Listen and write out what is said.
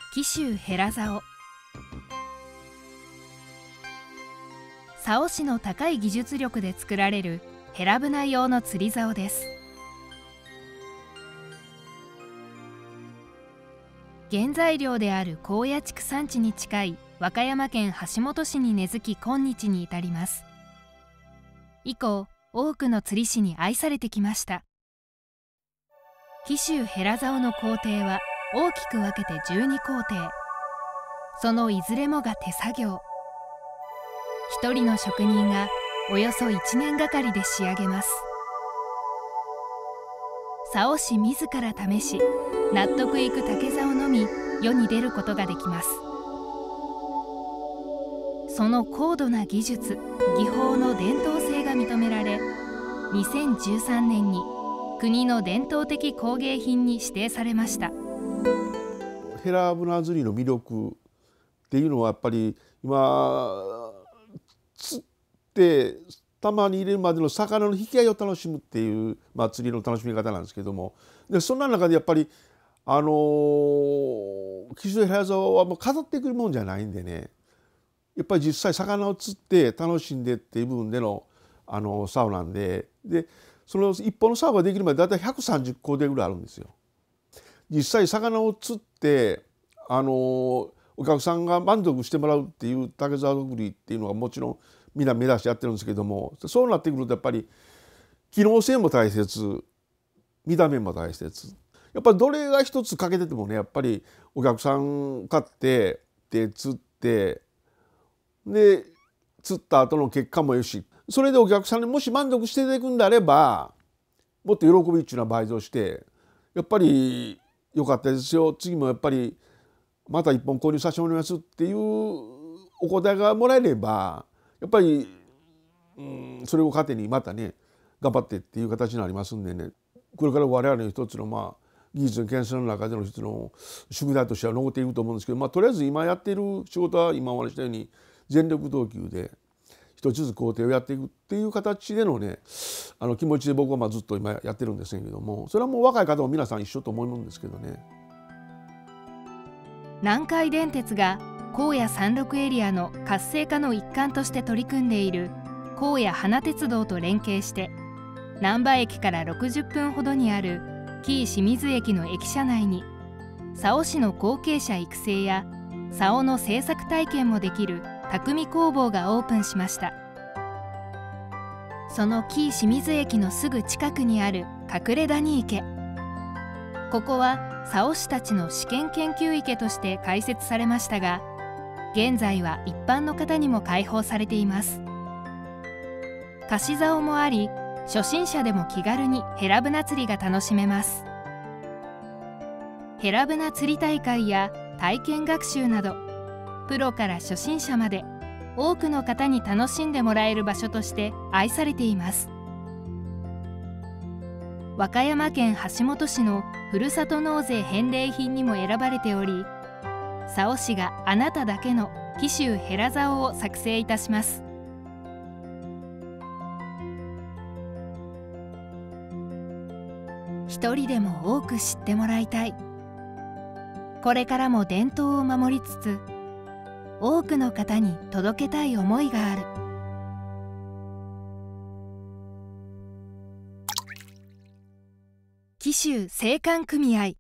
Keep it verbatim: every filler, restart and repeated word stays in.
紀州ヘラ竿。竿師の高い技術力で作られるヘラブナ用の釣り竿です。原材料である高野畜産地に近い和歌山県橋本市に根付き今日に至ります。以降多くの釣り師に愛されてきました。紀州ヘラ竿の工程は大きく分けてじゅうにこうてい。そのいずれもが手作業。一人の職人がおよそいちねんがかりで仕上げます。竿師自ら試し、納得いく竹竿のみ世に出ることができます。その高度な技術、技法の伝統性が認められ、にせんじゅうさんねんに国の伝統的工芸品に指定されました。 ヘラブナ釣りの魅力っていうのはやっぱり今釣ってたまに入れるまでの魚の引き合いを楽しむっていう、まあ、釣りの楽しみ方なんですけども、でそんな中でやっぱりあのー、紀州ヘラ竿はもう飾ってくるもんじゃないんでね、やっぱり実際魚を釣って楽しんでっていう部分でのあの竿なんで、でその一本の竿ができるまでだいたいひゃくさんじゅっこうていぐらいあるんですよ。実際魚を釣ってあのお客さんが満足してもらうっていう竹竿作りっていうのがもちろんみんな目指してやってるんですけども、そうなってくるとやっぱり機能性も大切、見た目も大切、やっぱりどれが一つ欠けててもね、やっぱりお客さん買ってで釣ってで釣った後の結果もよし、それでお客さんにもし満足していくんであればもっと喜びっていうのは倍増して、やっぱり良かったですよ、次もやっぱりまた一本購入させてもらいますっていうお答えがもらえれば、やっぱり、うん、それを糧にまたね頑張ってっていう形になりますんでね、これから我々の一つのまあ技術の研鑽の中での一つの宿題としては残っていると思うんですけど、まあ、とりあえず今やっている仕事は今お話したように全力投球で一つずつ工程をやっていくっていう形でのね、あの気持ちで僕はまあずっと今やってるんですけども、それはもう若い方も皆さん一緒と思うんですけどね。 南海電鉄が高野山麓エリアの活性化の一環として取り組んでいる高野花鉄道と連携して、難波駅からろくじゅっぷんほどにある紀伊清水駅の駅舎内に竿師の後継者育成や竿の製作体験もできる匠工房がオープンしました。その紀伊清水駅のすぐ近くにある隠谷池、ここは竿師たちの試験研究池として開設されましたが、現在は一般の方にも開放されています。貸し竿もあり、初心者でも気軽にヘラブナ釣りが楽しめます。ヘラブナ釣り大会や体験学習など、プロから初心者まで多くの方に楽しんでもらえる場所として愛されています。和歌山県橋本市のふるさと納税返礼品にも選ばれており、竿師があなただけの紀州ヘラ竿を作成いたします。一人でも多く知ってもらいたい。これからも伝統を守りつつ、多くの方に届けたい思いがある。紀州青函組合。